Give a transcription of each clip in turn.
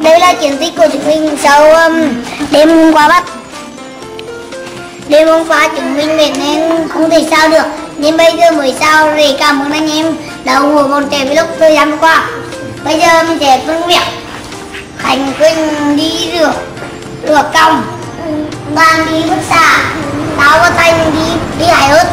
Đây là chiến tích của chúng mình sau đêm hôm qua bắt. Đêm hôm qua chúng mình mệt nên không thể sao được, nên bây giờ mới sao để cảm ơn anh em đã ủng hộ bọn trẻ vlog thời gian qua. Bây giờ mình sẽ phân việc. Khánh Quỳnh đi rửa còng, Đoàn đi bức xạ, tao và Thành đi hái ớt.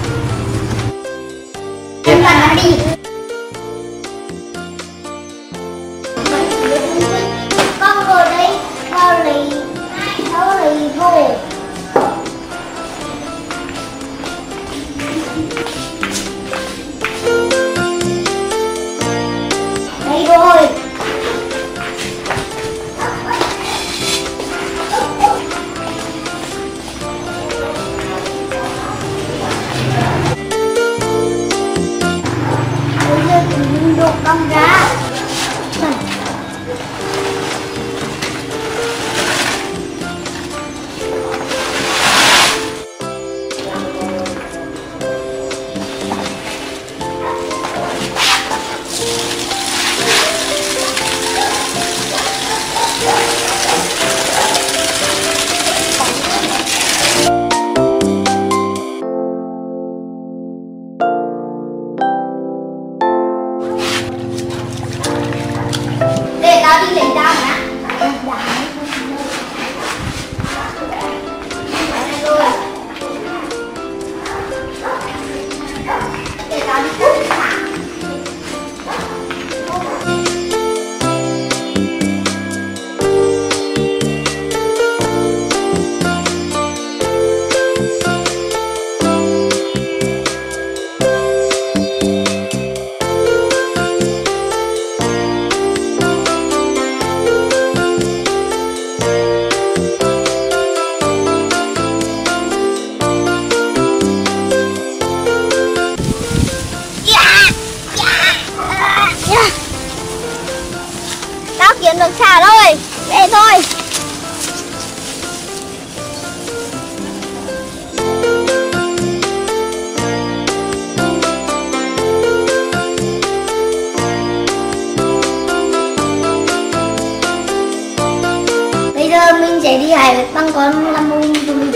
Em bạn đi. Con ngồi đây, con lấy vô. Đây rồi. Bây giờ chúng đổ cong ra. Để tao đi lấy dao nhá. Để tao đi cút. Tao kiếm được xả rồi, về thôi. Bây giờ mình sẽ đi hái băng con làm mô hình của mình.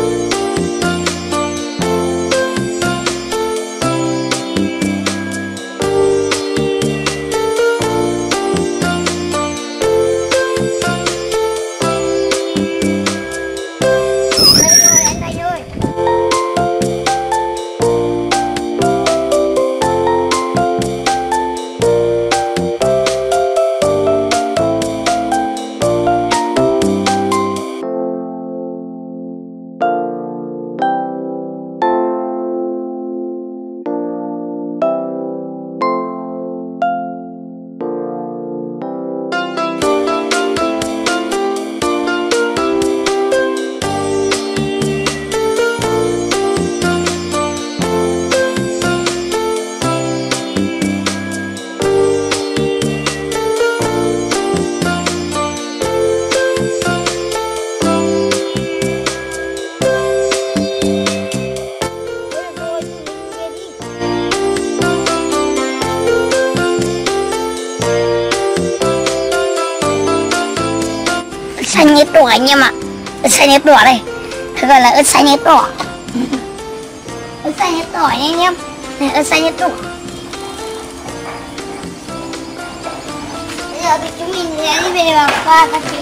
Xanh nhếp đỏ anh em ạ. Ớt xanh nhếp đỏ đây, gọi là ớt xanh nhếp đỏ. Ớt xanh nhếp đỏ nha anh em. Này, ớt xanh nhếp đỏ. Bây giờ thì chúng mình sẽ đi về vào qua các chị.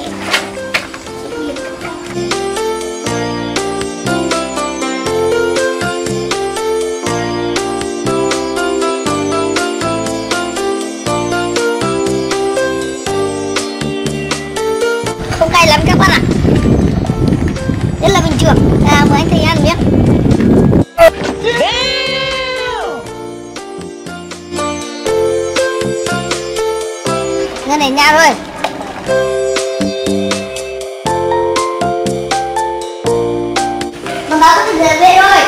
Không cay lắm các bạn ạ. Rất là bình thường. Mời anh thầy ăn nhé. Ngân này nha thôi. Còn đó có thể về thôi.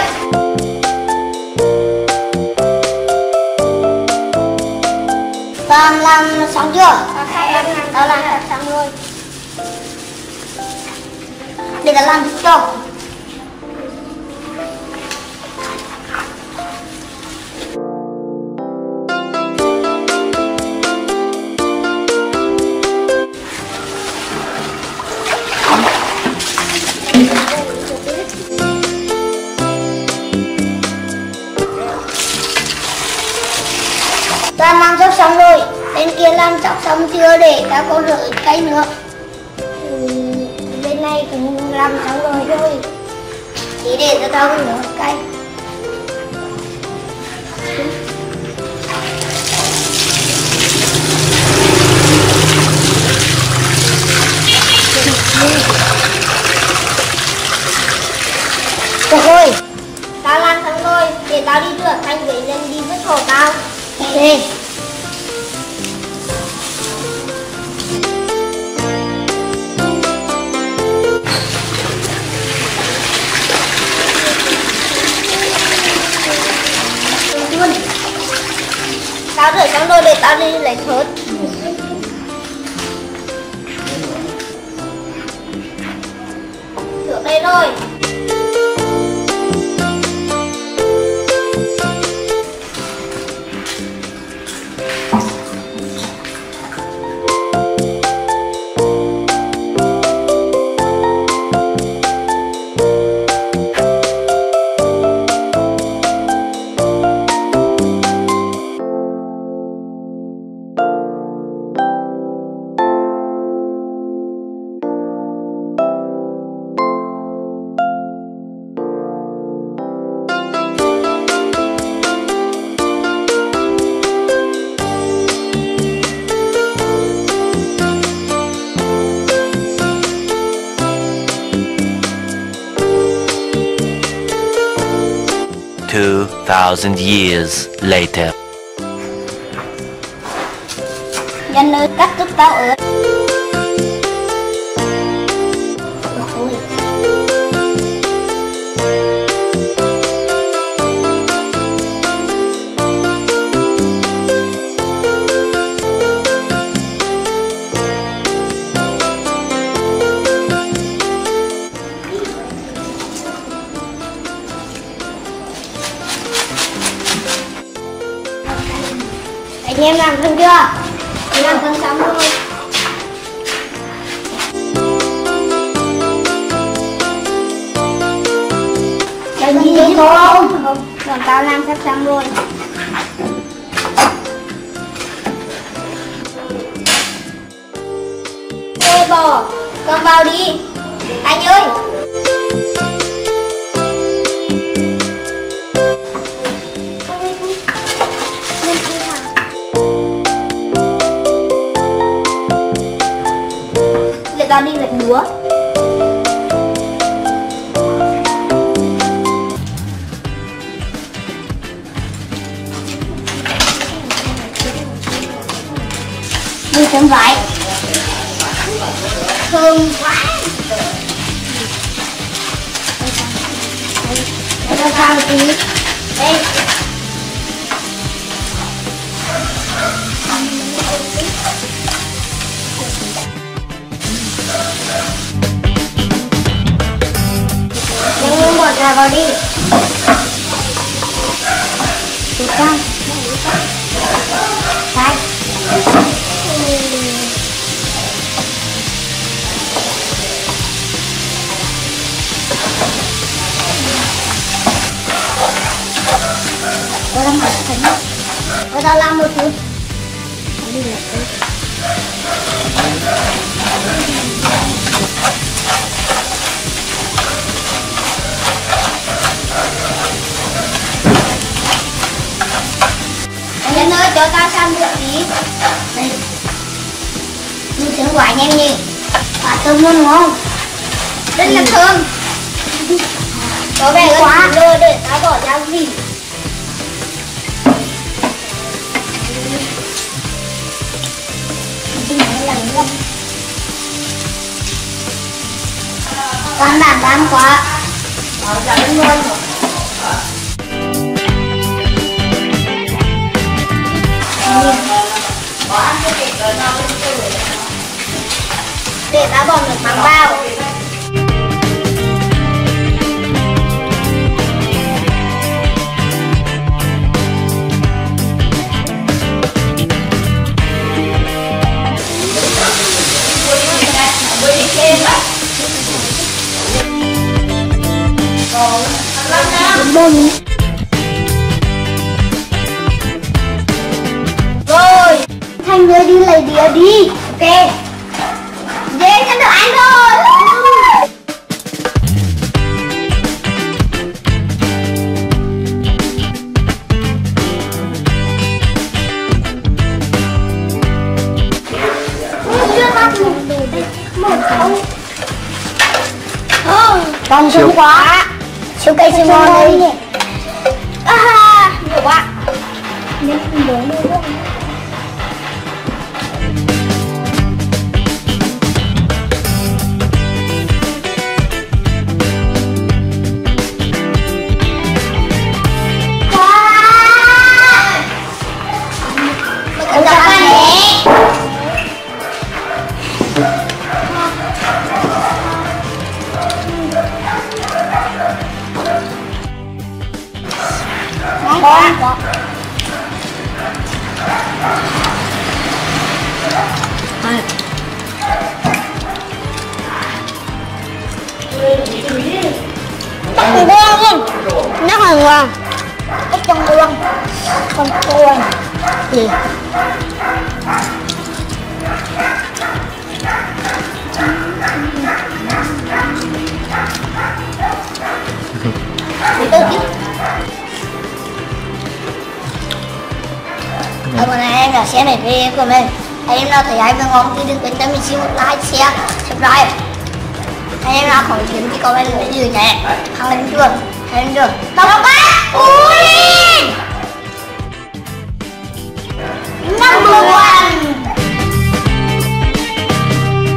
Toàn làm xong chưa? Đó là xong rồi. Để ta làm cho. làm sóc xong chưa để ta có rửa cây nữa. Bên này cũng làm xong rồi. Chỉ để cho tao rửa cây. Được rồi, tao làm xong rồi, để tao đi rửa thanh với dân đi vứt hộ tao. Ok. Tao rửa xong rồi để tao đi lấy thớt. Rửa đây rồi. Thousand years later. Dân ơi, cắt giúp tao ớt. Anh em làm xong chưa? Làm xong xong rồi. Làm gì vậy không? Còn tao làm sắp xong rồi. Ê bò, con vào đi. Anh ơi. Tao đi lật đúa. Đi tấm vải. Thơm quá. Đây tao sao tí. Đây. Bỏ ra vào đi. Được không? Đây. Tôi làm một chút. Tôi làm một chút. Anh ơi, cho tao sang rửa tí. Đây. Mình tưởng quả nhanh nhỉ. Quả thơm ngon ngon. Rất là thơm. Có vẻ quá rồi để tao bỏ gia vị. Con đảm đam quá. Bỏ ra lên luôn. Để ta bỏ nước mắm vào. Rồi, Thanh ơi đi lấy đĩa đi. Ok. Dễ nhận được ăn rồi. Còn siêu quá. Siêu cây siêu ngon đây. Nhiều quá. Nó còn ngon. Ít trong luôn. Còn cuồng. Gì? Ở bên này em là xe này video của mình. Em nào thấy hay và ngon thì đừng quên cho mình xin một like, share, subscribe. Em nào không kiếm thì comment bên dưới nhé. Thằng lên trường, lên trường. Tao bác. Ui. Number one.